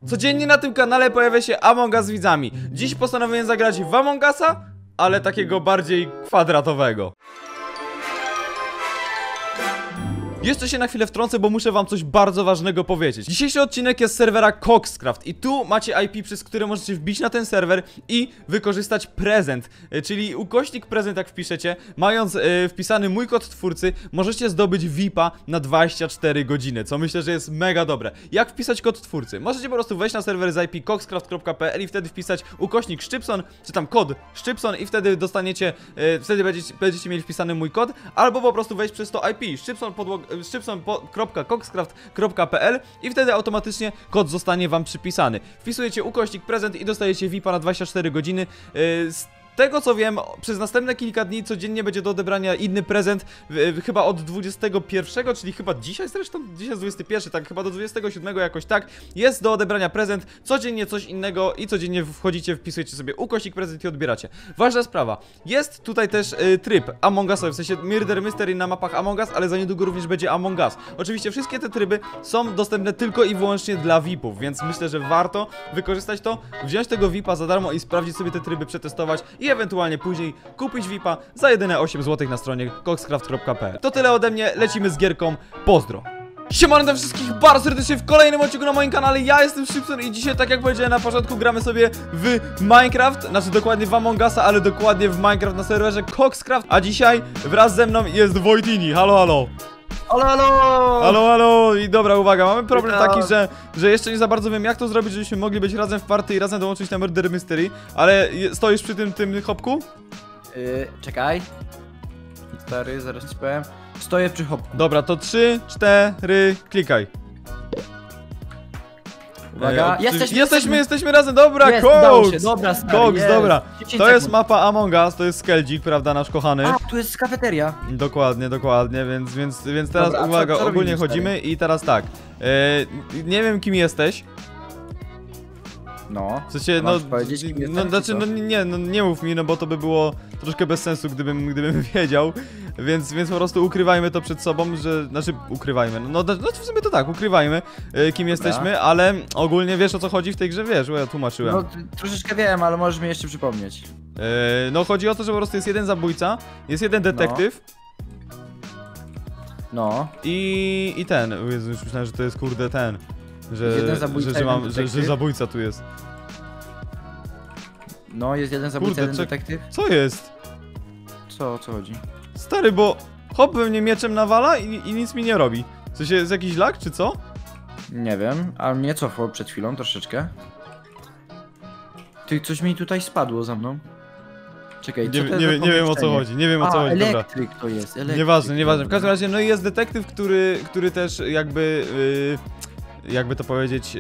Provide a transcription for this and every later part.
Codziennie na tym kanale pojawia się Among Us z widzami. Dziś postanowiłem zagrać w Among Usa, ale takiego bardziej kwadratowego. Jeszcze się na chwilę wtrącę, bo muszę wam coś bardzo ważnego powiedzieć. Dzisiejszy odcinek jest z serwera Coxcraft i tu macie IP, przez które możecie wbić na ten serwer i wykorzystać prezent, czyli ukośnik prezent jak wpiszecie, mając wpisany mój kod twórcy, możecie zdobyć VIP-a na 24 godziny, co myślę, że jest mega dobre. Jak wpisać kod twórcy? Możecie po prostu wejść na serwer z IP coxcraft.pl i wtedy wpisać ukośnik szczypson, czy tam kod szczypson i wtedy dostaniecie, wtedy będziecie mieli wpisany mój kod, albo po prostu wejść przez to IP szczypson.coxcraft.pl i wtedy automatycznie kod zostanie wam przypisany. Wpisujecie ukośnik prezent i dostajecie VIP-a na 24 godziny. Z tego co wiem, przez następne kilka dni codziennie będzie do odebrania inny prezent, chyba od 21, czyli chyba dzisiaj zresztą, dzisiaj jest 21, tak, chyba do 27 jakoś tak, jest do odebrania prezent, codziennie coś innego i codziennie wchodzicie, wpisujecie sobie ukośnik prezent i odbieracie. Ważna sprawa, jest tutaj też tryb Among Usowy, w sensie Murder Mystery na mapach Among Us, ale za niedługo również będzie Among Us. Oczywiście wszystkie te tryby są dostępne tylko i wyłącznie dla VIP-ów, więc myślę, że warto wykorzystać to, wziąć tego VIP-a za darmo i sprawdzić sobie te tryby, przetestować i ewentualnie później kupić VIP-a za jedyne 8 zł na stronie coxcraft.pl. To tyle ode mnie, lecimy z gierką, pozdro! Siemano do wszystkich bardzo serdecznie w kolejnym odcinku na moim kanale, ja jestem Szczypson i dzisiaj, tak jak powiedziałem na początku, gramy sobie w Minecraft, znaczy dokładnie w Among Usa, ale dokładnie w Minecraft na serwerze Coxcraft, a dzisiaj wraz ze mną jest Wojtini, halo halo! Halo, halo! Halo, halo! I dobra, uwaga, mamy problem taki, że jeszcze nie za bardzo wiem jak to zrobić, żebyśmy mogli być razem w party i razem dołączyć na Murder Mystery, ale stoisz przy tym hopku? Czekaj. Stary, zaraz ci powiem. Stoję przy hopku. Dobra, to 3, 4, klikaj. Uwaga, jesteśmy razem, dobra, jest, udało się, Cox! dobra, stary, Cox, jest. dobra. 10 To jest sekund. mapa Among Us, to jest Skeldzik, prawda, nasz kochany. A, tu jest kafeteria. Dokładnie, więc teraz Dobra, a uwaga, co ogólnie robimy, chodzimy i teraz tak. Nie wiem kim jesteś. No. W sensie, Masz powiedzieć, kim jestem, znaczy, czy nie mów mi, no bo to by było troszkę bez sensu, gdybym wiedział, więc po prostu ukrywajmy to przed sobą, że, znaczy, ukrywajmy, no w sumie to tak, ukrywajmy, kim jesteśmy, ale ogólnie wiesz o co chodzi w tej grze, wiesz, bo ja tłumaczyłem. No, troszeczkę wiem, ale możesz mi jeszcze przypomnieć. No chodzi o to, że po prostu jest jeden zabójca, jest jeden detektyw. No. I ten, Jezu, już myślałem, że to jest kurde ten, jeden zabójca, że zabójca tu jest. No, jest jeden zabójca, Kurde, jeden detektyw. Co jest? Co, o co chodzi? Stary, bo hop we mnie mieczem nawala i nic mi nie robi. W sensie, jest jakiś lag, czy co? Nie wiem, ale mnie cofło przed chwilą troszeczkę. Ty, coś mi tutaj spadło za mną. Czekaj, co to jest nie wiem o co chodzi, nie wiem o co chodzi, dobra. Elektryk to jest, elektryk. Nieważne. W każdym razie, no i jest detektyw, który też jakby, jakby to powiedzieć,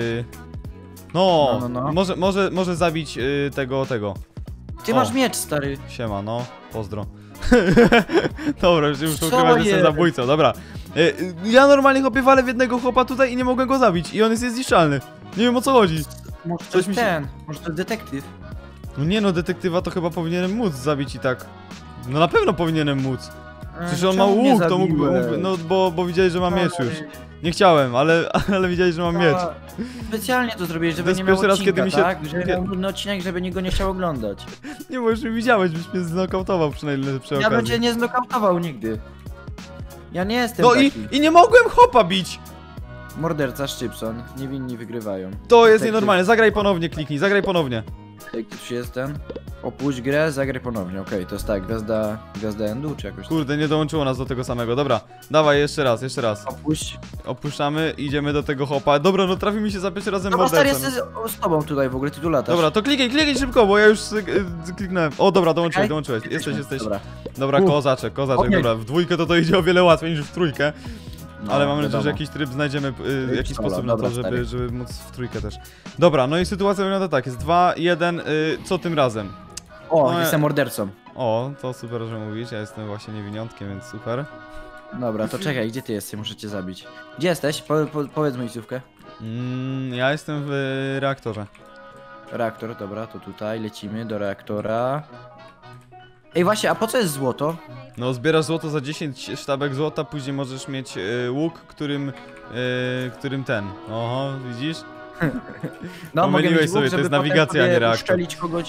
No. może zabić tego. Ty masz miecz, stary. Siema, no, pozdro. Dobra, już Co ukrywać, że jestem jest? zabójcą, dobra. Ja normalnie chłopie walę w jednego chłopa tutaj i nie mogę go zabić i on jest niezniszczalny. Nie wiem o co chodzi. Może to Coś jest mi się- ten, może to jest detektyw. No nie no, detektywa to chyba powinienem móc zabić i tak. No na pewno powinienem móc. Przecież on ma Czemu mnie łuk, to mógłby, zabiłeś? no bo widzieli, że mam miecz już. Nie chciałem, ale widzieli, że mam miecz. Specjalnie to zrobiłeś, To żeby jest nie miał pierwszy raz, odcinka, kiedy mi się- tak? Żeby miał nudny odcinek, żeby nikt go nie chciał oglądać. Nie, bo już mi widziałeś, byś mnie znokautował przynajmniej przy Ja bym cię okazji. nie znokautował nigdy. Ja nie jestem No taki. i nie mogłem chopa bić! Morderca Szczypson, niewinni wygrywają. To jest Detektyw. nienormalne, zagraj ponownie, kliknij, zagraj ponownie. Detektyw jest ten. Opuść grę, zagraj ponownie. Okej, to jest tak, gwiazda endu czy jakoś. Kurde, nie dołączyło nas do tego samego, dobra. Dawaj, jeszcze raz. Opuść. Opuszczamy, idziemy do tego hopa. Dobra, no trafi mi się za pierwszym razem Dobra, stary, morderca. jestem z tobą tutaj w ogóle, ty tu latasz. Dobra, to klikaj szybko, bo ja już kliknąłem. O, dobra, Czekaj. dołączyłeś. Jesteś. Dobra. Dobra, kozaczek, Okej. dobra. W dwójkę to idzie o wiele łatwiej niż w trójkę. No, Ale mam nadzieję, wiadomo. że jakiś tryb znajdziemy, jakiś Dobra, sposób na to, dobra, stary. żeby móc w trójkę też. Dobra, no i sytuacja wygląda tak, jest 2, 1, co tym razem? O, No, jestem mordercą. O, to super, że mówisz, ja jestem właśnie niewiniątkiem, więc super. Dobra, to czekaj, gdzie ty jesteś? Muszę cię zabić. Gdzie jesteś? Powiedz miejscówkę. Ja jestem w reaktorze. Reaktor, dobra, to tutaj lecimy do reaktora. Ej, właśnie, a po co jest złoto? No, zbierasz złoto za 10 sztabek złota, później możesz mieć łuk, którym ten. Oho, widzisz? No, mogę Pomyliłeś mieć sobie, łuk, to żeby jest potem nawigacja, a nie sobie reaktor. uszczelić kogoś.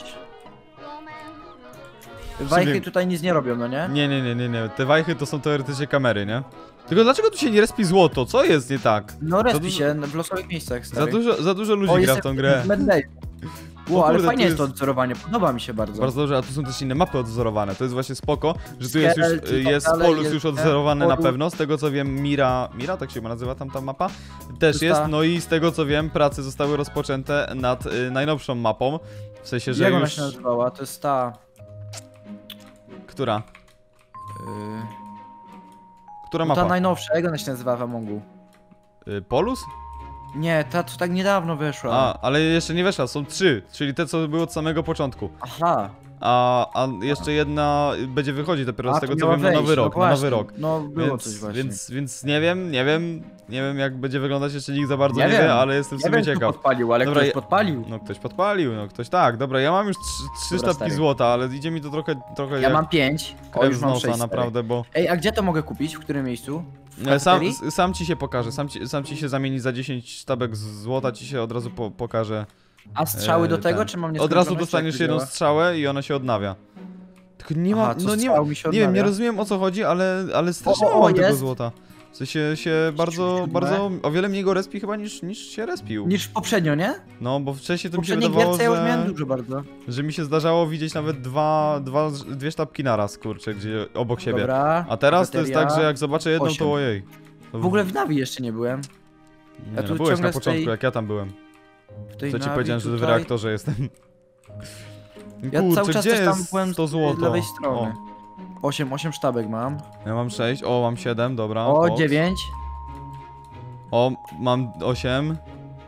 Wajchy tutaj nic nie robią, no nie? Nie. Te wajchy to są teoretycznie kamery, nie? Tylko dlaczego tu się nie respi złoto? Co jest nie tak? No Za respi dużo- się w losowych miejscach, stary. Za dużo ludzi gra w tą grę. Ło, ale kurde, fajnie tu jest to jest- odzorowanie, podoba mi się bardzo. Bardzo dobrze, a tu są też inne mapy odzorowane. To jest właśnie spoko, że tu jest Skeleton i już tak jest dalej, Polus jest już odzorowany na Polus. pewno. Z tego co wiem, Mira, tak się nazywa ta mapa? Też Czysta. jest. No i z tego co wiem, prace zostały rozpoczęte nad najnowszą mapą. W sensie, że Jak ona już. się nazywała? To jest ta... Która? Yy... Która No ta mapa? najnowsza, jak ona się nazywa w Amongu? Polus? Nie, ta co tak niedawno weszła. A, ale jeszcze nie weszła, są 3, czyli te co były od samego początku. Aha. A jeszcze jedna będzie wychodzić dopiero z A, tego to co miała wiem na nowy wejść, rok, no na nowy właśnie. rok. No było coś właśnie. Więc nie wiem jak będzie wyglądać, jeszcze nikt za bardzo Nie nie wiem. wie, ale jestem w Nie sumie wiem, kto ciekaw. podpalił, ale Dobra, ktoś ja- podpalił. No ktoś podpalił, no ktoś tak, dobra, ja mam już 3 Dobra, sztabki stary. złota, ale idzie mi to trochę Ja jak mam 5. O, krew już z mam nosa 6. naprawdę, bo Ej, a gdzie to mogę kupić? W którym miejscu? W sam, kafeterii? sam ci się pokaże, sam ci się zamieni za 10 sztabek złota, ci się od razu pokaże. A strzały do tego, ten. czy mam Od nieskończone, razu czy jak dostaniesz to jedną działa? strzałę i ona się odnawia. Tylko nie ma, Aha, co no nie, strzał mi się nie wiem, nie odnawia? rozumiem o co chodzi, ale strasznie O, mało mam tego jest. złota. W sensie się bardzo, o wiele mniej go respi chyba niż się respił. Niż poprzednio, nie? No, bo wcześniej W to mi się poprzedniej wydawało, gierce ja już że, miałem dużo bardzo. że mi się zdarzało widzieć nawet dwie sztabki naraz, kurczę, gdzie obok siebie. Dobra. A teraz to jest kafeteria. tak, że jak zobaczę jedną, 8. to ojej. To W ogóle w Navi jeszcze nie byłem. nie, ja no, tu byłeś na ciągle z początku, tej- jak ja tam byłem. W tej Co ci Navi powiedziałem, że w tutaj. reaktorze jestem. Ja Kurczę, cały czas gdzie też tam jest byłem to z złoto? lewej O, strony. 8 sztabek mam. ja mam 6, o mam 7, dobra. O, koks. 9. O, mam 8.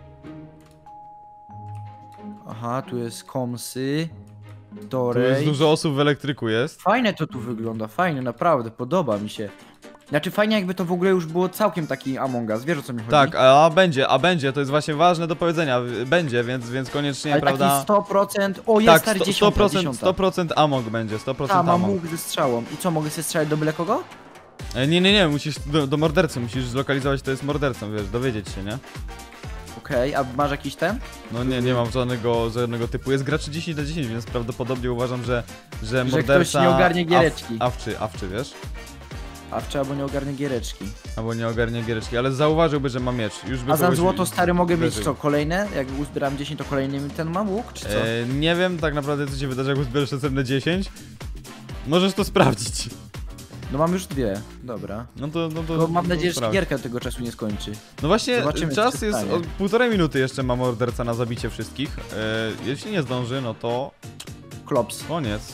Aha, tu jest komsy. Tu jest Storage. dużo osób w elektryku jest. Fajne to tu wygląda, fajnie, naprawdę, podoba mi się. Znaczy fajnie jakby to w ogóle już było całkiem taki Among Us, wiesz o co mi chodzi? Tak, a będzie, to jest właśnie ważne do powiedzenia. Będzie, więc koniecznie, ale prawda? taki 100%, o jest Tak, stary 100%, 10. 100% Among będzie, 100% Ta, mam Among. łuk ze strzałą. I co, mogę sobie strzelać do byle kogo? Nie, musisz do mordercy, musisz zlokalizować, to jest mordercą, wiesz, dowiedzieć się, nie? Okej, a masz jakiś ten? No nie mam żadnego typu. Jest gra 30 na 10, więc prawdopodobnie uważam, że ktoś morderca... nie ogarnie giereczki. Awczy, wiesz? A w albo nie ogarnie giereczki. Albo nie ogarnie giereczki, ale zauważyłby, że ma miecz. Już by A za kogoś złoto stary mogę mieć uderzył. co, kolejne? Jak uzbieram 10 to kolejny ten mam łuk, czy co? Nie wiem tak naprawdę co się wydarzy, jak uzbierasz następne 10. Możesz to sprawdzić. No mam już 2, dobra. No to Tylko mam nadzieję, że sprawdź. gierka tego czasu nie skończy. No właśnie, Zobaczymy, co czas się jest stanie. od 1,5 minuty jeszcze ma morderca na zabicie wszystkich. Jeśli nie zdąży, no to Klops. koniec.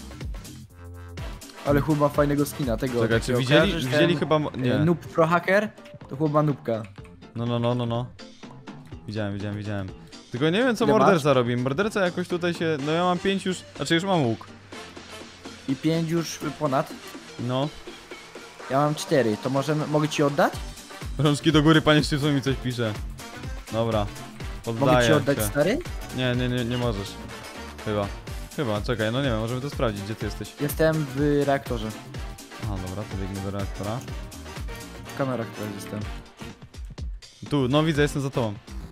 Ale chłop ma fajnego skina, tego. Czekaj, czy takiego, widzieli kojarzysz ten, chyba... Nie. Noob Pro Hacker? To chłop ma noobka. No. Widziałem. Tylko nie wiem co Ile morderca robi. Morderca jakoś tutaj się... No ja mam 5 już... Znaczy już mam łuk. I 5 już ponad. No. Ja mam 4, to mogę ci oddać? Rączki do góry, panie Szczypcu mi coś pisze. Dobra. Poddaję Mogę ci oddać się. stary? Nie możesz. Chyba, czekaj, no nie wiem, możemy to sprawdzić, gdzie ty jesteś. Jestem w reaktorze. Aha, dobra, to biegnę do reaktora. W kamerach teraz jestem. Tu, no widzę, jestem za tobą.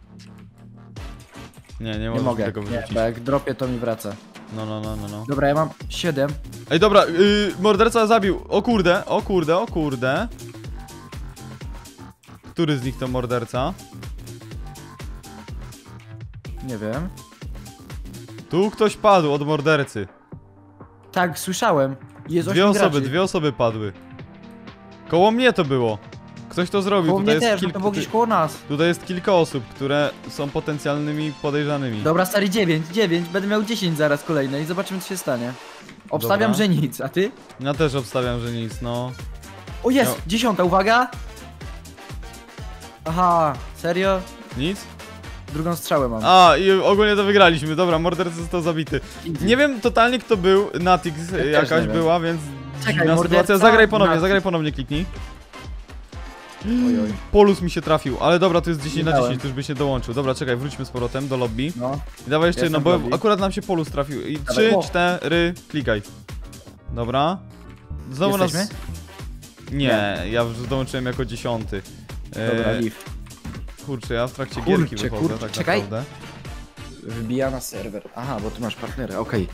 Nie Nie możesz mogę, tego nie, wyrzucić. bo jak dropię to mi wraca. No. Dobra, ja mam 7. Ej, dobra, morderca zabił. O kurde. Który z nich to morderca? Nie wiem. Tu ktoś padł od mordercy. Tak, słyszałem. Jest 8 Dwie osoby padły. Koło mnie to było. Ktoś to zrobił. Koło mnie jest też, no to było gdzieś koło nas. Tutaj jest kilka osób, które są potencjalnymi podejrzanymi. Dobra, stary, 9, będę miał 10 zaraz kolejne i zobaczymy co się stanie. Obstawiam, Dobra. że nic, a ty? Ja też obstawiam, że nic, no. O jest, No. 10, uwaga! Aha, serio? Nic? Drugą strzałę mam. A, i ogólnie to wygraliśmy. Dobra, morderca został zabity. Nie wiem totalnie kto był, Natix też jakaś nie wiem. była, więc Czekaj, dziwna morderca, sytuacja. Natix. Zagraj ponownie, kliknij. Ojoj. Polus mi się trafił, ale dobra, to jest 10 na Widziałem. 10, to już by się dołączył. Dobra, czekaj, wróćmy z powrotem do lobby. No, I dawaj jeszcze jedno, Jestem bo w lobby. akurat nam się Polus trafił. I Dawaj. 3, O. 4, klikaj. Dobra. Znowu nas... Jesteśmy? Nie, ja już dołączyłem jako 10. dobra, leave. Kurczę, ja w trakcie gierki wychodzę, kurczę, tak czekaj. naprawdę. Wybija na serwer. Aha, bo ty masz partnera, okej.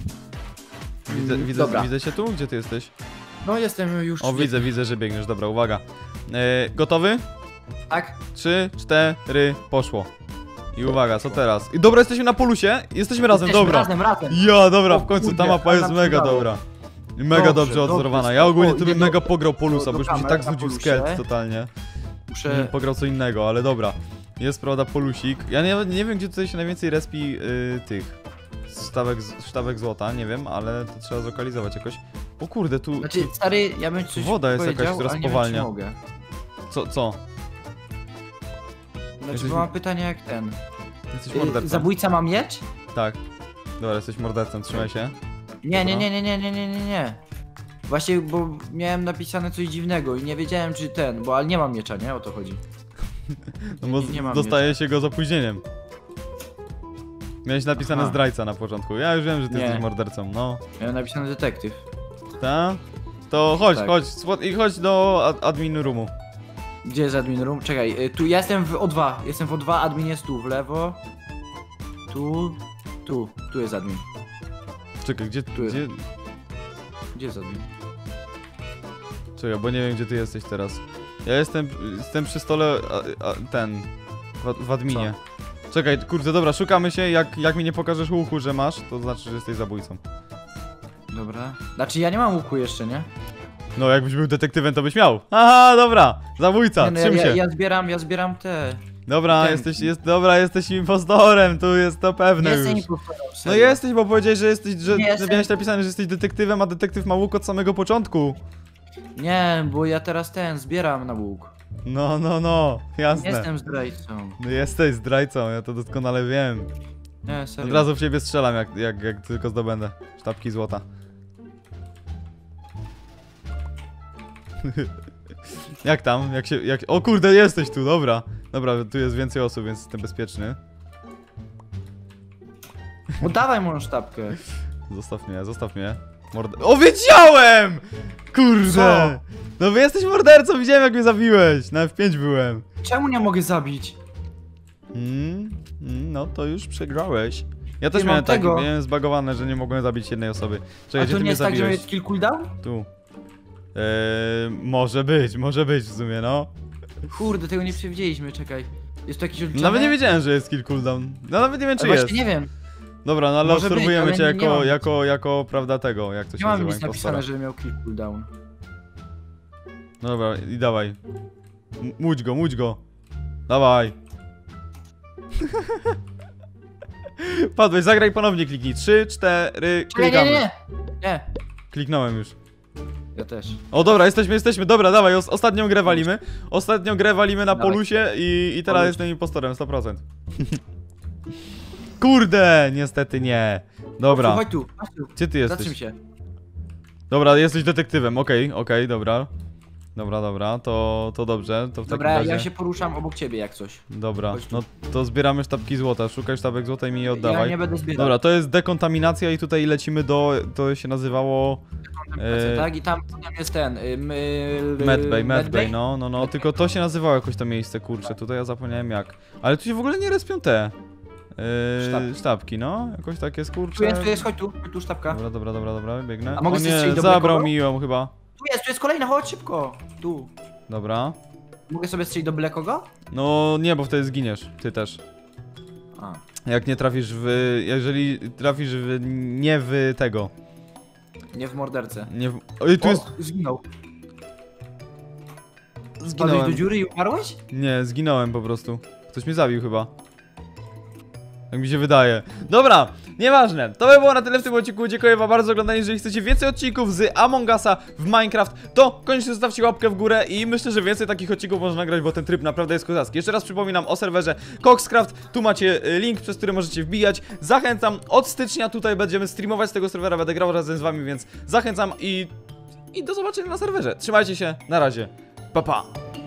Widzę, widzę cię tu? Gdzie ty jesteś? No jestem już... O, widzę, że biegniesz, dobra, uwaga. Gotowy? Tak? 3, 4, poszło. I uwaga, co teraz? I dobra, jesteśmy na polusie, jesteśmy razem, Jesteśmy dobra. razem. Ja, dobra, O w końcu ta kurde, mapa jest ale mega nam się dobra. I mega dobrze odzorowana. Ja ogólnie to bym idę mega pograł polusa, do bo już mi się kamer tak na znudził polusie. skelt totalnie. Muszę... Pograł co innego, ale dobra. Jest, prawda, polusik. Ja nie wiem, gdzie tutaj się najwięcej respi tych sztabek złota, nie wiem, ale to trzeba zlokalizować jakoś. O kurde, tu Znaczy, stary, ja bym coś woda jest jakaś, powiedział, która ale nie wiem, spowalnia. czy mogę. Co? Znaczy, Jesteś- bo mam pytanie jak ten. Jesteś mordercą? Zabójca ma miecz? Tak. Dobra, jesteś mordercą, trzymaj się. Nie. Właśnie, bo miałem napisane coś dziwnego i nie wiedziałem czy ten, ale nie mam miecza, nie? O to chodzi. No bo Nie mam dostaje się go z opóźnieniem. Miałeś napisane Aha. zdrajca na początku. Ja już wiem, że ty Nie. jesteś mordercą, no. Miałem napisane detektyw. Ta? To chodź, Tak. chodź do admin roomu. Gdzie jest admin room? Czekaj, tu ja jestem w O2. Jestem w O2, admin jest tu, w lewo. Tu jest admin. Czekaj, jest. Gdzie jest admin? Czekaj, bo nie wiem, gdzie ty jesteś teraz. Ja jestem przy stole, w adminie. Czekaj, kurde, dobra, szukamy się, jak mi nie pokażesz łuku, że masz, to znaczy, że jesteś zabójcą. Dobra. Znaczy ja nie mam łuku jeszcze, nie? No, jakbyś był detektywem, to byś miał. Aha, dobra, zabójca, Nie, no, trzym się. ja zbieram te... Dobra, Ten- jesteś impostorem, tu jest to pewne Nie już. jestem impostorem, No serio. jesteś, bo powiedziałeś, że jesteś, że Nie jestem. miałeś napisane, że jesteś detektywem, a detektyw ma łuk od samego początku. Nie, bo ja teraz zbieram na łuk. No, Nie jasne. jestem zdrajcą. No jesteś zdrajcą, ja to doskonale wiem. Nie, serio. Od razu w ciebie strzelam, jak tylko zdobędę sztabki złota. Jak tam? O kurde, jesteś tu, dobra. Dobra, tu jest więcej osób, więc jestem bezpieczny. Oddawaj moją sztabkę. Zostaw mnie. O, wiedziałem! Kurde! Co? No wy jesteś mordercą, widziałem jak mnie zabiłeś. Na F5 byłem. Czemu nie mogę zabić? No to już przegrałeś. Ja też Nie miałem mam tego. miałem zbagowane, że nie mogłem zabić jednej osoby. Czekaj, A gdzie to ty nie mnie jest tak, że zabiłeś? jest kill cooldown? Tu. Może być w sumie, no. Kurde, tego nie przewidzieliśmy, czekaj. Jest to jakiś odliczany? Nawet nie wiedziałem, że jest kill cooldown. No nawet nie wiem, czy Ale jest. właśnie nie wiem. Dobra, no ale Może być, obserwujemy ale cię nie mam nic. jako, prawda, tego, jak to się Nie mam nazywa, nic impostora. napisane, że miał kill cooldown. No dobra, i dawaj. Mudź go. Dawaj. Padłeś, zagraj ponownie, kliknij. 3, 4, Czekaj, klikamy. Nie. Kliknąłem już. Ja też. O dobra, jesteśmy, dobra, dawaj, ostatnią grę walimy. Ostatnią grę walimy na Dawaj. polusie i teraz Polus. jestem impostorem, 100%. Kurde, niestety nie. Dobra, Chodź tu. gdzie ty Zatrzym jesteś? się. Dobra, jesteś detektywem, okej, dobra. Dobra, to dobrze, to w takim Dobra, razie... ja się poruszam obok ciebie jak coś. Dobra, Chodź tu. no to zbieramy sztabki złota, szukaj sztabek złota i mi je oddawaj. Ja nie będę zbierał. Dobra, to jest dekontaminacja i tutaj lecimy to się nazywało... Tak, i tam jest ten... Medbay, no, tylko to się nazywało jakoś to miejsce, kurczę, tutaj ja zapomniałem jak. Ale tu się w ogóle nie respią te... sztabki, no, jakoś tak jest, kurczę. Tu jest, chodź tu sztabka. Dobra, biegnę. A mogę O strzelić nie, do zabrał Blackowa? mi ją chyba. Tu jest kolejna, chodź szybko. Tu. Dobra. Mogę sobie strzelić do byle kogo? No nie, bo wtedy zginiesz, ty też. A. Jak nie trafisz jeżeli trafisz nie w tego. Nie w mordercę. Nie w... Oj, tu O, jest... zginął. Spadłeś Zginąłem. do dziury i umarłeś? Nie, zginąłem po prostu. Ktoś mnie zabił chyba. Jak mi się wydaje. Dobra, nieważne. To by było na tyle w tym odcinku. Dziękuję wam bardzo za oglądanie. Jeżeli chcecie więcej odcinków z Among Usa w Minecraft, to koniecznie zostawcie łapkę w górę i myślę, że więcej takich odcinków można nagrać, bo ten tryb naprawdę jest kozacki. Jeszcze raz przypominam o serwerze Coxcraft. Tu macie link, przez który możecie wbijać. Zachęcam. Od stycznia tutaj będziemy streamować z tego serwera. Będę grał razem z wami, więc zachęcam i do zobaczenia na serwerze. Trzymajcie się. Na razie. Pa, pa.